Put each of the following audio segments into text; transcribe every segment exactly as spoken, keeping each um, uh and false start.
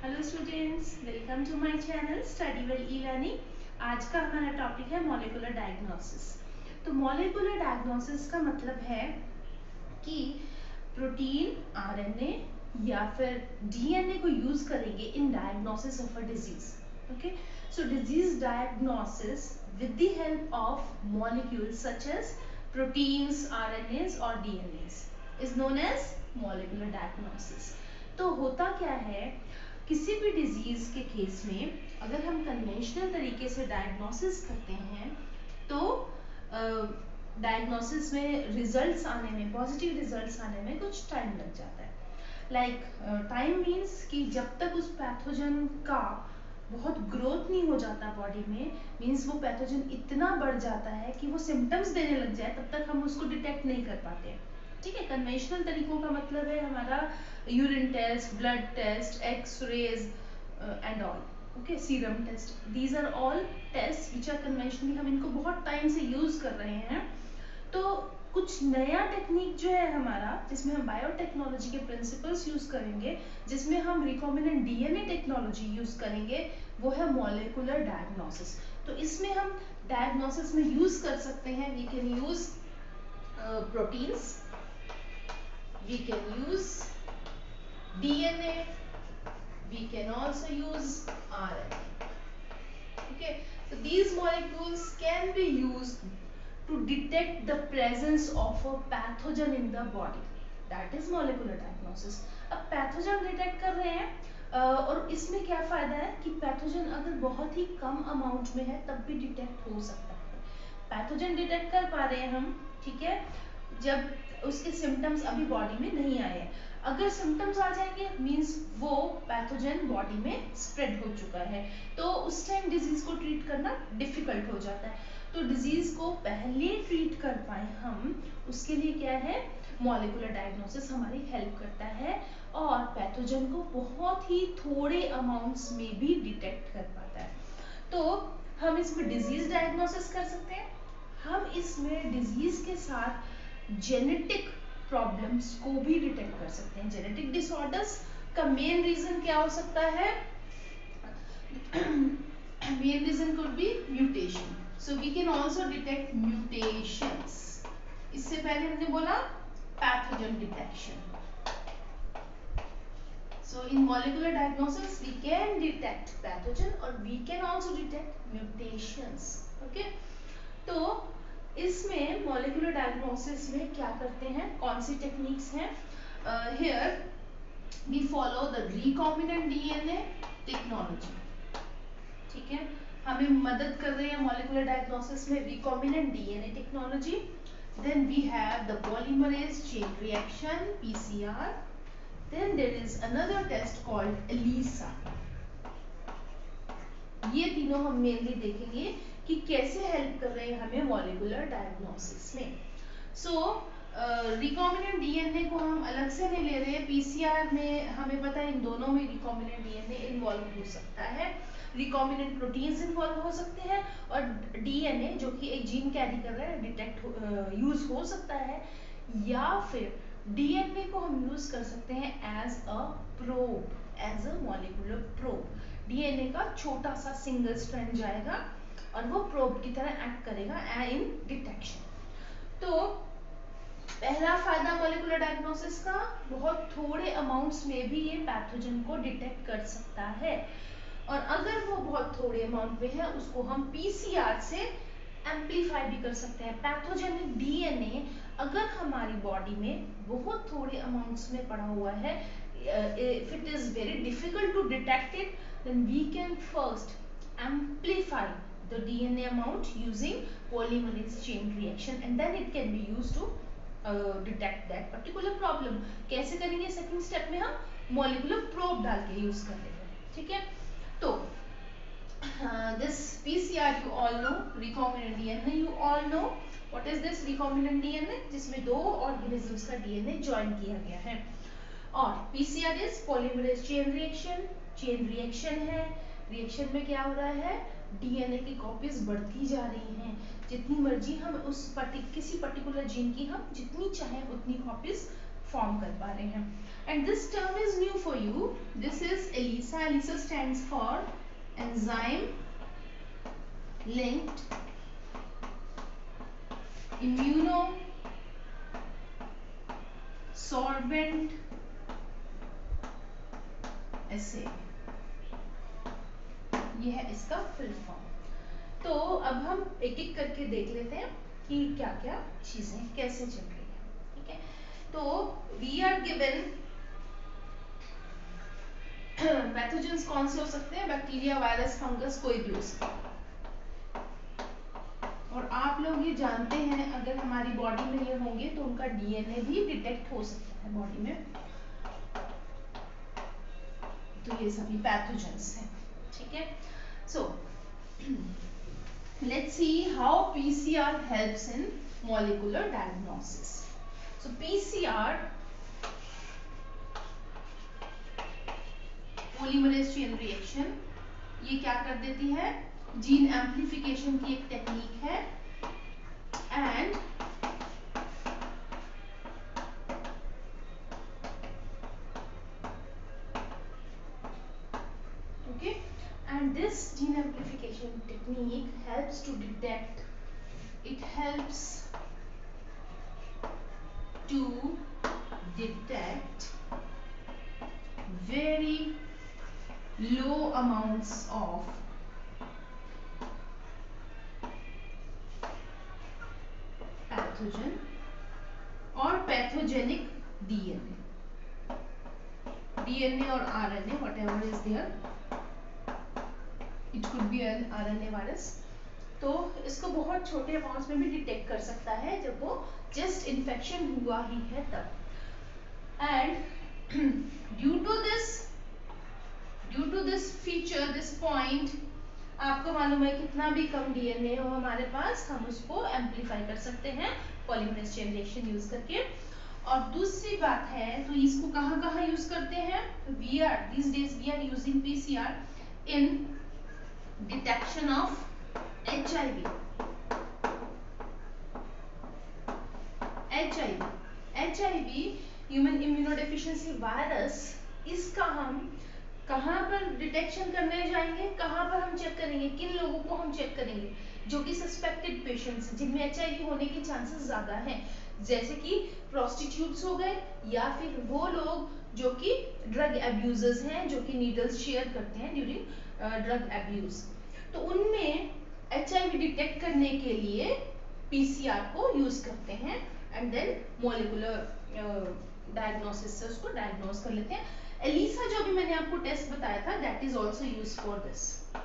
Hello students, welcome to my channel study well e learning. आज का हमारा topic है मॉलिक्यूलर डायग्नोसिस। तो मॉलिक्यूलर डायग्नोसिस का मतलब है कि प्रोटीन, आरएनए या फिर डीएनए को यूज करेंगे in diagnosis of a disease. Okay, so disease diagnosis with the help of molecules such as proteins, RNAs और DNAs is known as molecular diagnosis. तो होता क्या है, किसी भी डिजीज के केस में अगर हम कन्वेंशनल तरीके से डायग्नोसिस करते हैं तो डायग्नोसिस में रिजल्ट्स आने में, पॉजिटिव रिजल्ट्स आने में कुछ टाइम लग जाता है। लाइक टाइम मीन्स कि जब तक उस पैथोजन का बहुत ग्रोथ नहीं हो जाता बॉडी में, मीन्स वो पैथोजन इतना बढ़ जाता है कि वो सिम्टम्स देने लग जाए, तब तक हम उसको डिटेक्ट नहीं कर पाते हैं। ठीक है, कन्वेंशनल तरीकों का मतलब है हमारा urine test, blood test, x-rays and all. Okay, serum test, these are all test which are conventionally, हम इनको बहुत टाइम से यूज कर रहे हैं। तो कुछ नया टेक्निक जो है हमारा, जिसमें हम बायोटेक्नोलॉजी के प्रिंसिपल्स यूज करेंगे, जिसमें हम रिकॉम्बिनेंट डीएनए टेक्नोलॉजी यूज करेंगे, वो है मॉलिक्यूलर डायग्नोसिस। तो इसमें हम डायग्नोसिस में यूज कर सकते हैं, we can use proteins, we can use D N A, we can also use R N A. Okay, so these molecules can be used to detect the presence of a pathogen in the body. That is molecular diagnosis. अब pathogen detect कर रहे हैं और इसमें क्या फायदा है कि पैथोजन अगर बहुत ही कम अमाउंट में है तब भी डिटेक्ट हो सकता है। पैथोजन डिटेक्ट कर पा रहे हैं हम, ठीक है, जब उसके सिम्टम्स अभी बॉडी में नहीं आए हैं। अगर सिम्टम्स आ जाएंगे मींस वो पैथोजन बॉडी में स्प्रेड हो चुका है, तो उस टाइम डिजीज को ट्रीट करना डिफिकल्ट हो जाता है। तो डिजीज को पहले ट्रीट कर पाए हम, उसके लिए क्या है, मॉलिक्यूलर डायग्नोसिस हमारी हेल्प करता है और पैथोजन को बहुत ही थोड़े अमाउंट्स में भी डिटेक्ट कर पाता है। तो हम इसमें डिजीज डायग्नोसिस कर सकते हैं, हम इसमें डिजीज के साथ जेनेटिक प्रॉब्लम्स को भी डिटेक्ट कर सकते हैं। जेनेटिक डिसऑर्डर्स का मेन रीजन क्या हो सकता है? Main reason could be mutation, so we can also detect mutations. इससे पहले हमने बोला pathogen detection. So in molecular diagnosis we can detect pathogen or we can also detect mutations. Okay, तो इसमें मॉलिक्यूलर डायग्नोसिस में क्या करते हैं, कौन सी टेक्निक्स हैं? Here we follow the recombinant DNA technology. ठीक है, हमें मदद कर रही है मॉलिक्यूलर डायग्नोसिस में recombinant DNA technology. Then we have the polymerase chain reaction, PCR. Then there is another test called ELISA। ये तीनों हम मेनली देखेंगे कि कैसे हेल्प कर रहे हैं हमें मॉलिक्यूलर डायग्नोसिस में। सो रिकॉम्बिनेंट डीएनए को हम अलग से नहीं ले रहे हैं, पीसीआर में हमें पता है इन दोनों में रिकॉम्बिनेंट डीएनए इन्वॉल्व हो सकता है, रिकॉम्बिनेंट प्रोटीन्स इन्वॉल्व हो सकते हैं और डीएनए जो कि एक जीन कैरी कर रहा है डिटेक्ट यूज हो सकता है, या फिर डीएनए को हम यूज कर सकते हैं as a probe, as a molecular probe. DNA का छोटा सा सिंगल स्ट्रैंड जाएगा और वो प्रोब की तरह एक्ट करेगा इन डिटेक्शन। तो पहला फायदा मॉलिक्यूलर डायग्नोसिस का, बहुत थोड़े अमाउंट्स में भी ये पैथोजन को डिटेक्ट कर सकता है, और अगर वो बहुत थोड़े अमाउंट में है उसको हम पीसीआर से एम्पलीफाई भी कर सकते हैं। पैथोजेनिक डीएनए अगर हमारी बॉडी में बहुत थोड़े अमाउंट्स में पड़ा हुआ है, if it is very difficult to detect it, then we can first amplify the D N A amount using polymerase chain reaction and then it can be used to uh, detect that particular problem. कैसे करेंगे? Second step में हम molecular probe डाल के use कर लेंगे। ठीक है, तो uh, this P C R you all know, recombinant D N A you all know. What is this recombinant D N A? जिसमें दो ऑर्गेनिजम्स का D N A ज्वाइन किया गया है। और PCR is polymerase chain reaction, chain reaction है, reaction में क्या हो रहा है, डीएनए की कॉपीज बढ़ती जा रही हैं, जितनी मर्जी हम उस पर्टि, किसी पर्टिकुलर जीन की हम जितनी चाहें उतनी कॉपीज फॉर्म कर पा रहे हैं. And this term is new for you. This is ELISA. ELISA stands for enzyme linked immunosorbent assay, ये है इसका फुल फॉर्म. तो अब हम एक एक करके देख लेते हैं कि क्या क्या चीजें कैसे चल रही है. ठीक है, तो वी आर गिवन पैथोजेंस कौन से हो सकते हैं, बैक्टीरिया, वायरस, फंगस, कोई भी हो सकता है. और आप लोग ये जानते हैं अगर हमारी बॉडी में ये होंगे तो उनका डीएनए भी डिटेक्ट हो सकता है बॉडी में. तो ये सभी पैथोजेंस हैं. ठीक है, सो let's see how P C R helps in molecular diagnosis. So P C R, polymerase chain reaction, ये क्या कर देती है, जीन एम्प्लीफिकेशन की एक टेक्निक है. And okay, and this gene amplification technique helps to detect, it helps to detect very low amounts of pathogen or pathogenic D N A. D N A or R N A, whatever is there, it could be an R N A virus. तो इसको बहुत छोटे amounts में भी detect कर सकता है जब वो जस्ट इन्फेक्शन हुआ ही है तब. And due to this due to this feature, this point, आपको मालूम है कितना भी कम डीएनए हो हमारे पास, हम उसको एम्पलीफाई कर सकते हैं पॉलीमरेज चेन रिएक्शन यूज करके. और दूसरी बात है, तो इसको कहाँ कहाँ यूज करते हैं, we are this days we are using PCR in detection of H I V. H I V H I V human immunodeficiency virus, इसका हम कहाँ पर डिटेक्शन करने जाएंगे, कहाँ पर हम चेक करेंगे, किन लोगों को हम चेक करेंगे, जो कि सस्पेक्टेड पेशेंट्स जिनमें एचआईवी होने के चांसेस ज्यादा हैं, जैसे कि प्रोस्टिट्यूट्स हो गए या फिर वो लोग जो कि ड्रग एब्यूजर्स हैं, जो कि नीडल्स शेयर करते हैं ड्यूरिंग ड्रग एब्यूज. तो उनमें एचआईवी डिटेक्ट करने के लिए पीसीआर को यूज करते हैं एंड देन मॉलिक्यूलर डायग्नोसिस से उसको डायग्नोस कर लेते हैं. एलिसा जो भी मैंने आपको टेस्ट बताया था, that is also use for this.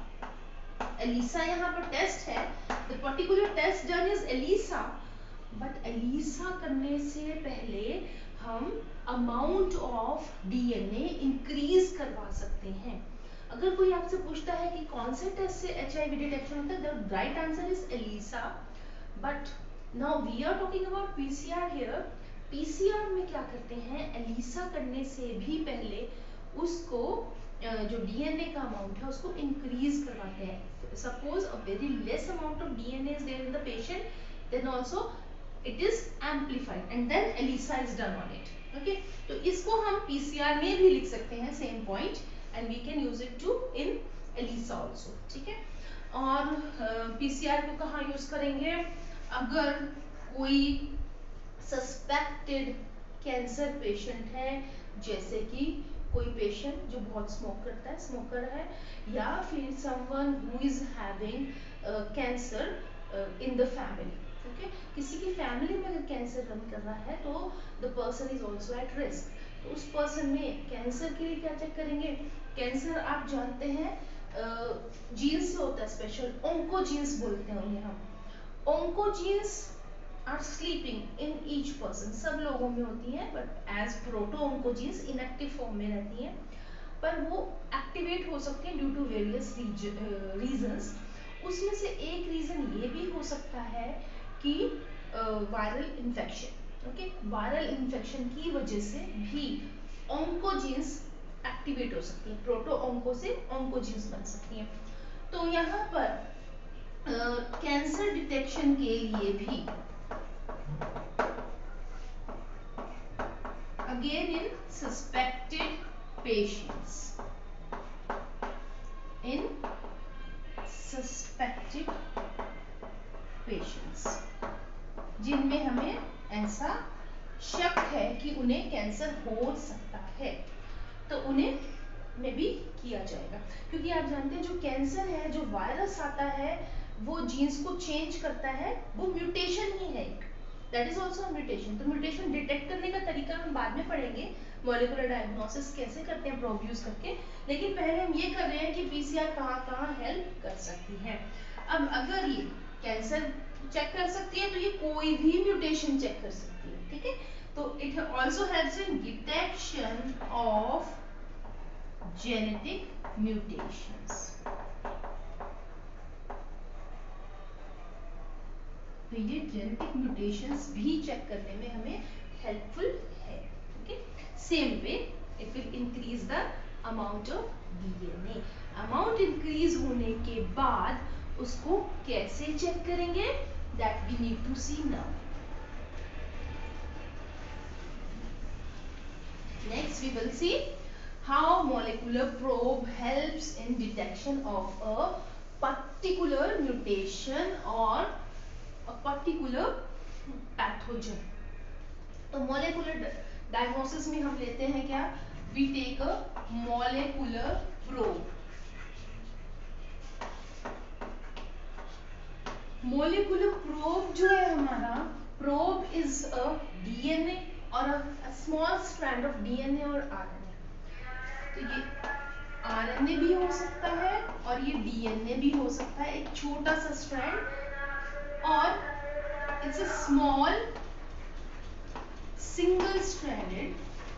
ELISA यहाँ पर टेस्ट है, the particular test done is ELISA. But ELISA करने से पहले हम अमाउंट ऑफ डीएनए इंक्रीज करवा सकते हैं. अगर कोई आपसे पूछता है कि कौन से टेस्ट से एचआईवी डिटेक्शन होता है, the right answer is ELISA. But now we are talking about PCR here. PCR में क्या करते हैं, एलिसा करने से भी पहले उसको जो डीएनए का अमाउंट है उसको इंक्रीज करवाते हैं. Suppose a very less amount of DNA is there in the patient, then also it is amplified and then ELISA is done on it. Okay, तो इसको हम पीसीआर में भी लिख सकते हैं same point, and we can use it to in ELISA also. ठीक है, और पीसीआर को कहाँ यूज करेंगे, अगर कोई सस्पेक्टेड कैंसर पेशेंट है, जैसे कि कोई पेशेंट जो बहुत स्मोक करता है, स्मोकर है, या फिर someone who is having cancer in the family. Okay, किसी की फैमिली में अगर कैंसर रन कर रहा है तो the person is also at risk. तो उस पर्सन में कैंसर के लिए क्या चेक करेंगे, कैंसर आप जानते हैं जीन्स से होता है, स्पेशल ओंकोजीन्स बोलते हैं उन्हें हम. ओंकोजीन्स are sleeping in each person, सब लोगों में होती हैं, but as proto-oncogenes inactive form में रहती हैं, पर वो एक्टिवेट हो सकते हैं ड्यू टू वेरियस रीजंस. उसमें से एक रीजन ये भी हो सकता है कि viral uh, infection. Okay, viral infection की वजह से भी ओंकोजीन्स एक्टिवेट हो सकती हैं, प्रोटो-ओंको से ओंकोजीन्स बन सकती हैं. तो यहाँ पर कैंसर uh, डिटेक्शन के लिए भी again in suspected patients, in suspected patients जिनमें हमें ऐसा शक है कि उन्हें कैंसर हो सकता है, तो उन्हें में भी किया जाएगा। क्योंकि आप जानते हैं जो कैंसर है, जो वायरस आता है, वो जीन्स को चेंज करता है, वो म्यूटेशन ही है, दैट इज ऑल्सो म्यूटेशन। तो म्यूटेशन डिटेक्ट करने का तरीका हम बाद में पढ़ेंगे, मॉलिक्यूलर डायग्नोसिस कैसे करते हैं प्रोब यूज करके, लेकिन पहले हम ये कर रहे हैं कि पीसीआर कहाँ कहाँ हेल्प कर सकती है। अब अगर ये कैंसर चेक कर सकती है तो ये कोई भी म्यूटेशन चेक कर सकती है, ठीक है। तो it also helps in detection of genetic mutations. तो ये जेनेटिक म्यूटेशंस भी चेक करने में हमें हेल्पफुल है, okay. Same way it will increase the amount of DNA. Amount increase होने के बाद उसको कैसे चेक करेंगे, that we need to see now. Next we will see how molecular probe helps in detection of a particular mutation or a particular pathogen। तो molecular diagnosis में हम लेते हैं क्या, we take a molecular probe। molecular probe जो है हमारा, probe is a DNA और a small strand of DNA और आरएनए। तो ये आरएनए भी हो सकता है और ये डीएनए भी हो सकता है, एक छोटा सा स्ट्रैंड, और it's a small single stranded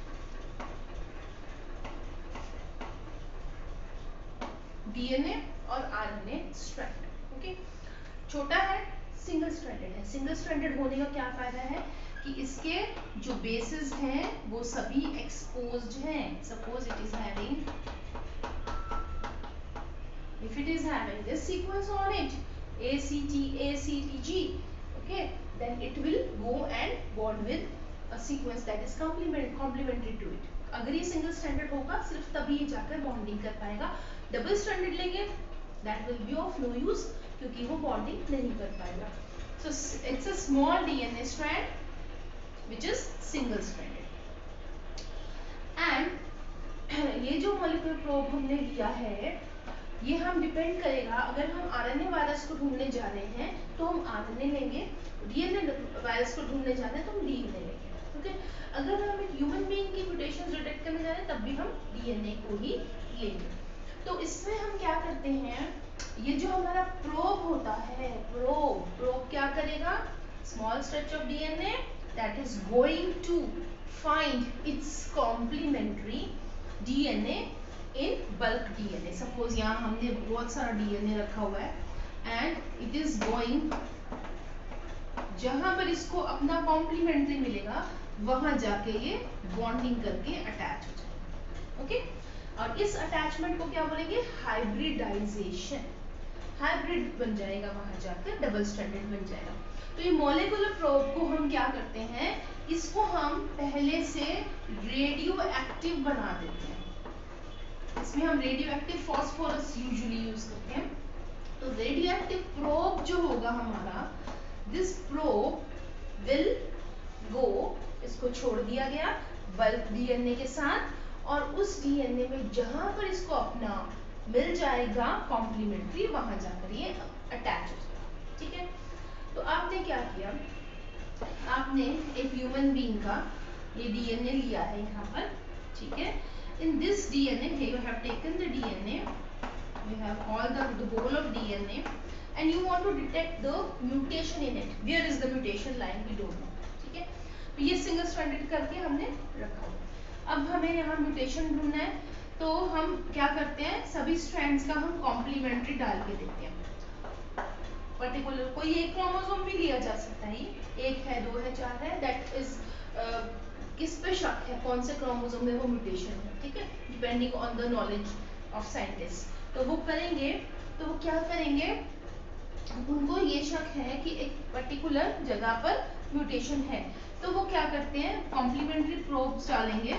DNA और आरएनए स्ट्रैंड, ओके। छोटा है, सिंगल स्ट्रैंडेड है। सिंगल स्ट्रैंडेड होने का क्या फायदा है कि इसके जो बेसिस हैं वो सभी एक्सपोज्ड हैं। Suppose it is having, if it is having this sequence on it, A C T A C T G, okay, then it will go and bond with a sequence that is complement complementary to it। अगर ये single stranded होगा सिर्फ तभी ये जाकर bonding कर पाएगा। Double stranded लेंगे that will be of no use क्योंकि वो बॉन्डिंग नहीं कर पाएगा। So it's a small D N A strand which is single stranded। and ये जो molecular probe हमने लिया है, ये हम डिपेंड करेगा, अगर हम आरएनए वायरस को ढूंढने जा रहे हैं तो हम आरएनए लेंगे, डीएनए वायरस को ढूंढने जा रहे हैं तो हम डीएनए लेंगे, ओके। अगर हम एक ह्यूमन बीइंग की म्यूटेशंस डिटेक्ट करने जा रहे हैं तब भी हम डीएनए को ही लेंगे। तो इसमें हम क्या करते हैं, ये जो हमारा प्रोब होता है, प्रोब प्रोब क्या करेगा, small stretch of DNA that is going to find its complementary DNA in bulk DNA. Suppose यहाँ हमने बहुत सारा डीएनए रखा हुआ है एंड इट इज गोइंग, जहां पर इसको अपना कॉम्प्लीमेंट्री मिलेगा वहां जाके ये बॉन्डिंग करके अटैच हो जाएगा, ओके। और इस अटैचमेंट को क्या बोलेंगे, हाइब्रिडाइजेशन। हाइब्रिड बन जाएगा, वहां जाकर डबल स्ट्रैंडेड बन जाएगा। तो ये मॉलिक्यूलर प्रोब को हम क्या करते हैं, इसको हम पहले से रेडियो एक्टिव बना देते हैं। इसमें हम radioactive phosphorus usually use करते हैं। तो रेडियो एक्टिव प्रोब जो होगा हमारा, दिस प्रोब विल गो, इसको छोड़ दिया गया बल्क डीएनए के साथ, और उस डीएनए में जहां पर इसको अपना मिल जाएगा कॉम्प्लीमेंट्री, वहां जाकर ये अटैच हो जाएगा, ठीक है। तो आपने क्या किया, आपने एक ह्यूमन बीइंग का ये डीएनए लिया है यहाँ पर, ठीक है। In this D N A, here you have taken the D N A, you have all the, the whole of D N A, and you want to detect the mutation in it. Where is the mutation lying? We don't know. ठीक है। तो ये single stranded करके हमने रखा हुआ। अब हमें यहाँ mutation ढूंढना है, तो हम क्या करते हैं, सभी strands का हम complementary डाल के देते हैं। Particular कोई एक क्रोमोसोम भी लिया जा सकता है, एक है, दो है, चार है, that is uh, किस पे शक है, कौन से क्रोमोसोम में वो म्यूटेशन है, ठीक है, depending on the knowledge of scientist. तो वो करेंगे, तो वो क्या करेंगे, उनको ये शक है कि एक पर्टिकुलर जगह पर म्यूटेशन है, तो वो क्या करते हैं, कॉम्प्लीमेंट्री प्रोब्स डालेंगे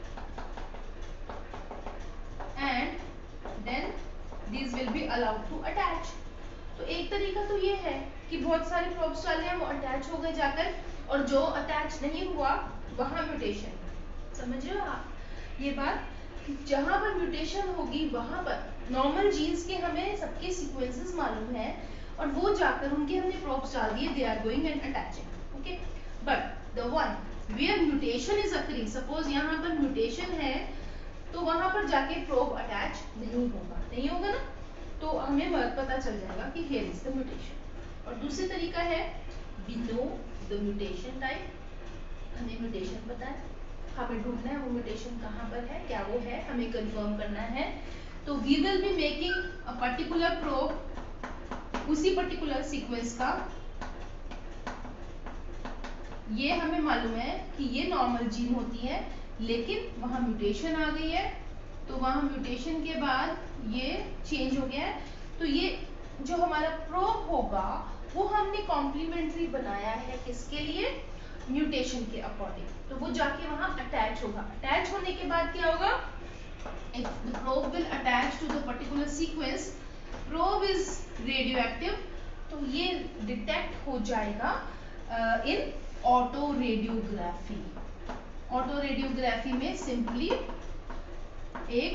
and then these will be allowed to attach। तो एक तरीका तो ये है कि बहुत सारे प्रोब्स डाले हैं, वो अटैच हो गए जाकर, और जो अटैच नहीं हुआ वहां म्यूटेशन। समझ रहे हो आप ये बात, जहां पर म्यूटेशन होगी वहां पर नॉर्मल जीन्स के हमें सबके सीक्वेंसेस मालूम है, और वो जाकर उनके हमने प्रोब्स डाल दिए, they are going and attaching. Okay, but the one where mutation is occurring, suppose यहाँ पर म्यूटेशन है तो वहां पर जाके प्रोब अटैच नहीं होगा, नहीं होगा ना, तो हमें पता चल जाएगा कि हियर इज द म्यूटेशन। और दूसरी तरीका है we know the mutation type, हमें म्यूटेशन पता है, हमें ढूंढना है वो म्यूटेशन कहाँ पर है, क्या वो है, हमें कंफर्म करना है। तो we will be making a particular probe उसी पर्टिकुलर सीक्वेंस का, ये हमें मालूम है कि ये नॉर्मल जीन होती है, लेकिन वहां म्यूटेशन आ गई है, तो वहां म्यूटेशन के बाद ये चेंज हो गया है, तो ये जो हमारा प्रोब होगा वो हमने कॉम्प्लीमेंट्री बनाया है, किसके लिए, म्यूटेशन के अकॉर्डिंग, तो वो जाके वहां अटैच होगा। अटैच होने के बाद क्या होगा, if the probe will attach to the particular sequence, probe is radioactive, तो ये डिटेक्ट हो जाएगा in autoradiography. Autoradiography में सिंपली एक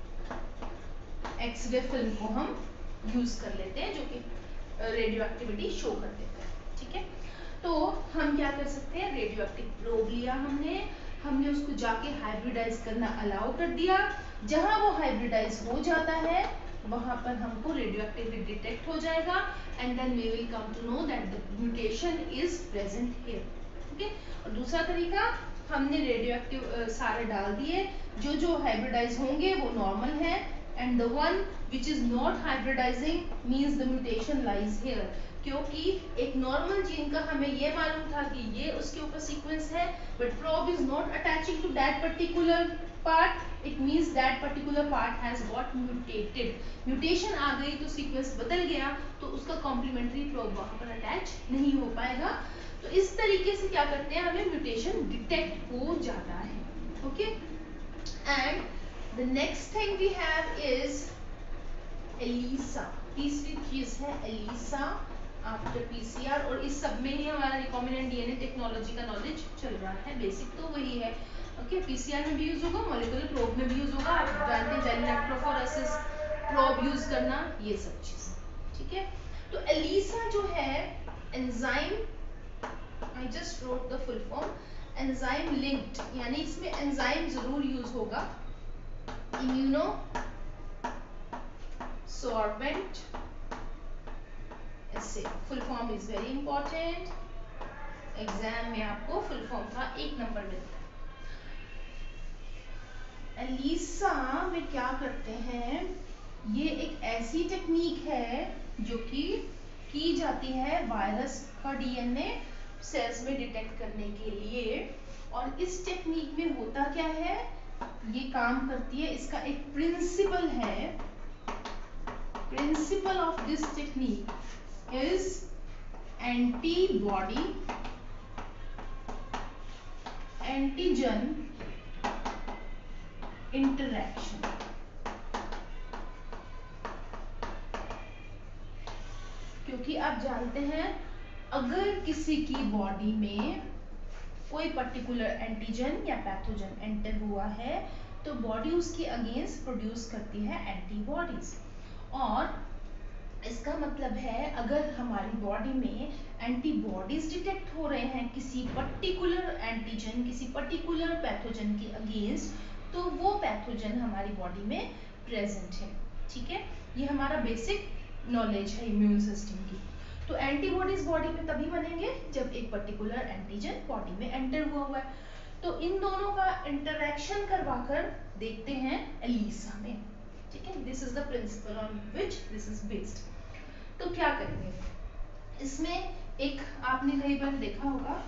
एक्सरे फिल्म को हम यूज कर लेते हैं जो कि रेडियो एक्टिविटी शो कर देता है, ठीक है। तो हम क्या कर सकते हैं, रेडियो एक्टिव प्रोब लिया हमने हमने उसको जाके हाइब्रिडाइज करना अलाउ कर दिया, जहां वो हाइब्रिडाइज हो जाता है वहां पर हमको रेडियो एक्टिविटी डिटेक्ट हो जाएगा, and then we will come to know that the mutation is present here. Okay, और दूसरा तरीका, हमने रेडियो एक्टिव सारे डाल दिए, जो जो हाइब्रिडाइज होंगे वो नॉर्मल है, and the one which is not hybridising means the mutation lies here, क्योंकि एक नॉर्मल जीन का हमें ये मालूम था कि ये उसके ऊपर सीक्वेंस है, but probe is not attaching to that particular part, it means that particular part has got mutated, mutation आ गई तो सीक्वेंस बदल गया, तो उसका कॉम्प्लीमेंट्री प्रोब वहां पर अटैच नहीं हो पाएगा। तो इस तरीके से क्या करते हैं, हमें म्यूटेशन डिटेक्ट हो जाता है। Okay, and the next thing we have is ELISA, तीसरी चीज है एलिसा आफ्टर पीसीआर, और इस सब में ही हमारा रिकॉम्बिनेंट डीएनए टेक्नोलॉजी का नॉलेज चल रहा है, बेसिक तो वही है। ओके, पीसीआर में भी यूज होगा, मॉलिक्यूलर प्रोब में भी यूज होगा, आप जानते हैं जेल इलेक्ट्रोफोरेसिस प्रोब यूज करना, ये सब चीजें, ठीक है। तो एलिसा जो है enzyme, I just wrote the full form, enzyme linked, यानी इसमें एंजाइम जरूर यूज होगा, इम्यूनो सोर्बेंट ऐसे, full form is very important, exam में आपको फुल फॉर्म का एक नंबर मिलता है। एलिसा में क्या करते हैं, ये एक ऐसी टेक्निक है जो कि की जाती है वायरस का डीएनए सेल्स में डिटेक्ट करने के लिए, और इस टेक्निक में होता क्या है, ये काम करती है, इसका एक प्रिंसिपल है, principle of this technique is antibody antigen interaction. क्योंकि आप जानते हैं अगर किसी की बॉडी में कोई पर्टिकुलर एंटीजन या पैथोजन एंटर हुआ है तो बॉडी उसके अगेंस्ट प्रोड्यूस करती है एंटीबॉडीज, और इसका मतलब है अगर हमारी बॉडी में एंटीबॉडीज डिटेक्ट हो रहे हैं किसी पर्टिकुलर एंटीजन, किसी पर्टिकुलर पैथोजन के अगेंस्ट, तो वो पैथोजन हमारी बॉडी में प्रेजेंट है, ठीक है। ये हमारा बेसिक नॉलेज है इम्यून सिस्टम की। तो एंटीबॉडीज बॉडी में तभी बनेंगे जब एक पर्टिकुलर एंटीजन बॉडी में एंटर हुआ हुआ है। तो इन दोनों का इंटरेक्शन करवाकर देखते हैं एलिसा में, ठीक है। This is the principle on which this is based. तो क्या करेंगे इसमें, एक आपने कई बार देखा होगा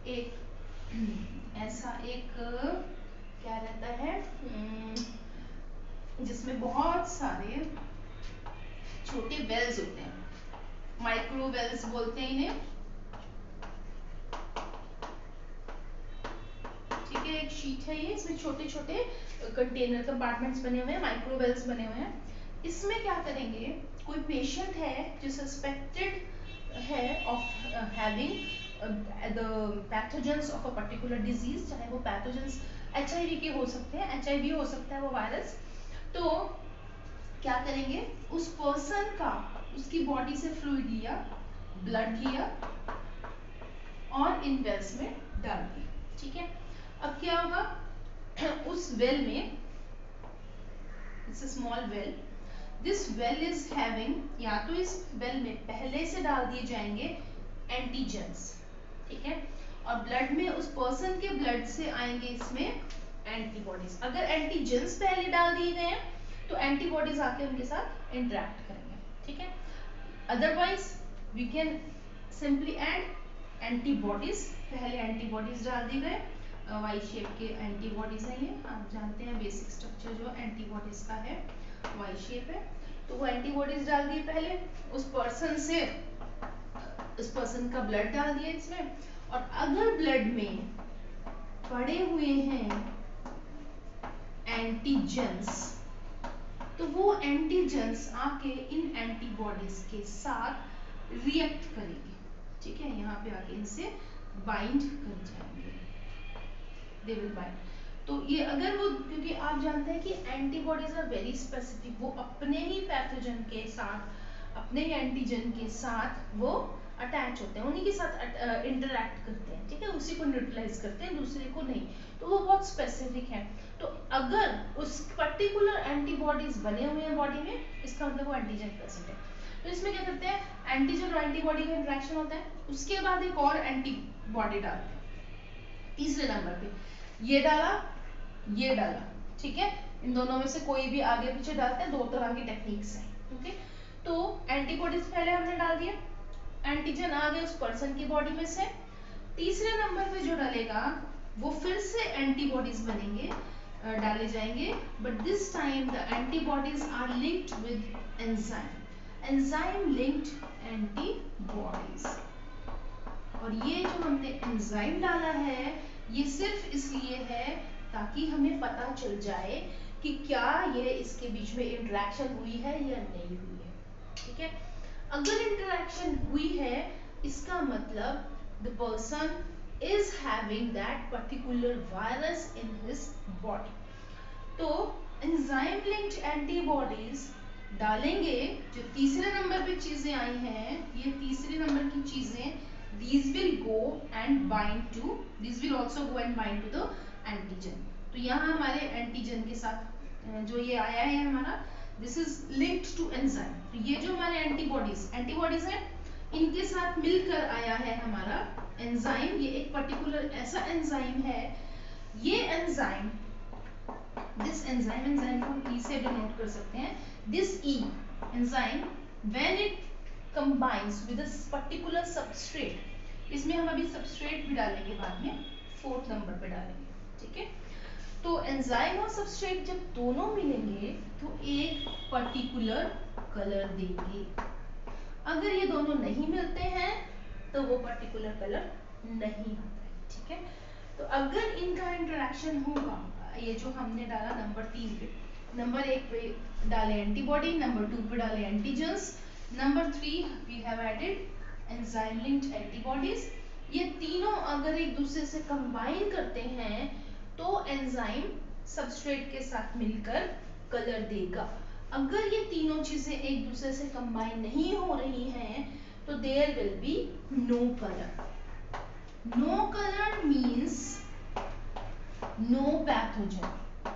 एक ऐसा एक क्या रहता है जिसमें बहुत सारे छोटे वेल्स होते हैं, माइक्रो वेल्स बोलते हैं इन्हें, के एक शीट है ये, इसमें छोटे छोटे कंटेनर कंपार्टमेंट्स बने हुए हैं, माइक्रोवेल्स बने हुए हैं। इसमें क्या करेंगे, कोई पेशेंट है जो सस्पेक्टेड है of having the pathogens of a particular disease, चाहे वो पैथोजेंस एचआईवी के हो सकते हैं, एचआईवी हो सकता है वो वायरस। तो क्या करेंगे, उस पर्सन का, उसकी बॉडी से फ्लूइड लिया, ब्लड लिया और इन वेल्स में डाल दिया, ठीक है। अब क्या होगा, उस वेल में, it's a small well, this well is having, या तो इस वेल में पहले से डाल दिए जाएंगे एंटीजेंस, ठीक है, और ब्लड में उस पर्सन के ब्लड से आएंगे इसमें एंटीबॉडीज। अगर एंटीजेंस पहले डाल दिए गए हैं तो एंटीबॉडीज आके उनके साथ इंटरेक्ट करेंगे, ठीक है। Otherwise we can simply add antibodies, पहले एंटीबॉडीज डाल दिए गए, वाई शेप के एंटीबॉडीज हैं ये, आप जानते हैं बेसिक स्ट्रक्चर जो एंटीबॉडीज का है वाई शेप है। तो वो एंटीबॉडीज डाल दिए पहले, उस पर्सन से, उस पर्सन का ब्लड डाल दिया इसमें, और अगर ब्लड में पड़े हुए हैं एंटीजेंस तो वो एंटीजेंस आके इन एंटीबॉडीज के साथ रिएक्ट करेंगे, ठीक है, यहाँ पे आके इनसे बाइंड कर जाएंगे, दे विल बाइंड। तो ये अगर वो, क्योंकि आप जानते हैं कि एंटीबॉडीज आर वेरी स्पेसिफिक, वो अपने ही पैथोजन के साथ, अपने ही एंटीजन के साथ वो अटैच होते हैं, उन्हीं के साथ इंटरैक्ट करते हैं, ठीक है, उसी को न्यूट्रलाइज करते हैं, दूसरे को नहीं, तो वो बहुत स्पेसिफिक है। तो अगर उस पर्टिकुलर एंटीबॉडीज बने हुए हैं बॉडी में, इसका मतलब वो एंटीजन प्रेजेंट है। तो इसमें क्या करते हैं, एंटीजन और एंटीबॉडी का इंटरेक्शन होता है, उसके बाद एक और एंटीबॉडी डालते हैं तीसरे नंबर पे, ये डाला, ये डाला, ठीक है, इन दोनों में से कोई भी आगे पीछे डालते हैं, दो तरह की टेक्निक्स हैं, ओके। तो एंटीबॉडीज पहले हमने डाल दिया, एंटीजन आ गए उस पर्सन की बॉडी में से, तीसरे नंबर पे जो डालेगा वो फिर से एंटीबॉडीज बनेंगे, डाले जाएंगे, but this time the antibodies are linked with enzyme, enzyme linked antibodies. और ये जो हमने एंजाइम डाला है ये सिर्फ इसलिए है ताकि हमें पता चल जाए कि क्या ये इसके बीच में इंटरेक्शन हुई है या नहीं हुई है, ठीक है। अगर इंटरेक्शन हुई है इसका मतलब the person is having that particular virus in his body। तो enzyme linked antibodies डालेंगे, जो तीसरे नंबर पे चीजें आई हैं, ये तीसरे नंबर की चीजें, these will go and bind to, these will also go and bind to the antigen। तो यहाँ हमारे एंटीजन के साथ जो ये आया है हमारा, this is linked to enzyme। तो ये जो हमारे एंटीबॉडीज एंटीबॉडीज है, इनके साथ मिलकर आया है हमारा एंजाइम। ये एक पर्टिकुलर ऐसा एंजाइम है, ये एंजाइम, दिस एंजाइम, एंजाइम को ई से डिनोट कर सकते हैं, this E enzyme when it combines with a particular substrate, इसमें हम अभी सबस्ट्रेट भी डालेंगे बाद में, फोर्थ नंबर पे डालेंगे, ठीक है। तो एंजाइम और सबस्ट्रेट जब दोनों मिलेंगे तो एक पर्टिकुलर कलर देंगे, अगर ये दोनों नहीं मिलते हैं तो वो पर्टिकुलर कलर नहीं आता है, ठीक है। तो अगर इनका इंटरेक्शन होगा, ये जो हमने डाला नंबर तीन पे, नंबर एक पे डाले एंटीबॉडी, नंबर टू पे डाले antigens, number three we have added enzyme linked antibodies. ये तीनों अगर एक दूसरे से कंबाइन करते हैं तो एंजाइम सबस्ट्रेट के साथ मिलकर कलर देगा। अगर ये तीनों चीजें एक दूसरे से कंबाइन नहीं हो रही हैं तो there will be no colour. No colour means no pathogen.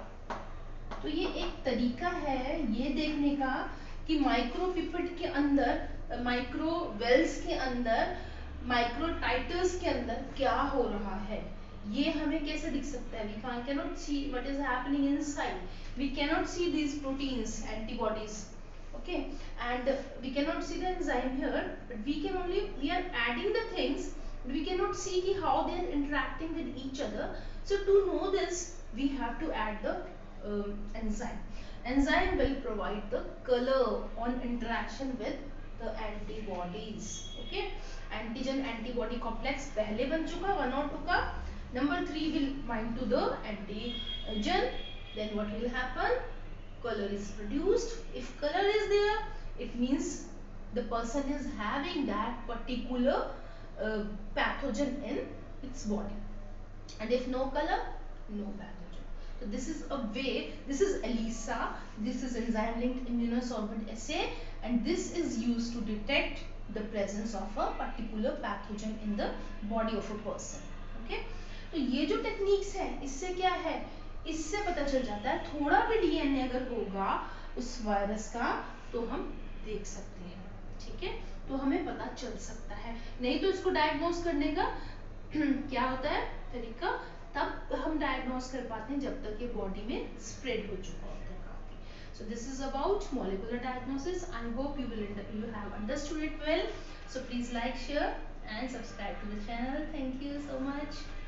तो ये एक तरीका है ये देखने का कि माइक्रोपिपेट के अंदर, माइक्रोवेल्स के अंदर, माइक्रोटाइटर्स के अंदर क्या हो रहा है, ये हमें कैसे दिख सकता है। We cannot see what is happening inside. We cannot see these proteins, antibodies, okay, and we cannot see the enzyme here, but we can only, we are adding the things, but we cannot see how they are interacting with each other. So to know this we have to add the um, enzyme. Enzyme will provide the color on interaction with the antibodies, okay। Antigen antibody complex पहले बन चुका one और to का, Number three will bind to the antigen. Then what will happen? Color is produced. If color is there, it means the person is having that particular uh, pathogen in its body. And if no color, no pathogen. So this is a way, this is ELISA, this is enzyme linked immunosorbent assay, and this is used to detect the presence of a particular pathogen in the body of a person. Okay, तो ये जो techniques है, इससे क्या है, इससे पता चल जाता है थोड़ा भी डीएनए अगर होगा उस वायरस का तो हम देख सकते हैं, ठीक है, तो हमें पता चल सकता है। नहीं तो इसको डायग्नोस करने का क्या होता है तरीका, तब हम डायग्नोस कर पाते हैं जब तक ये बॉडी में स्प्रेड हो चुका होता है काफी। So this is about molecular diagnosis. I hope you will you have understood it well. So please like, share and subscribe to the channel. Thank you so much.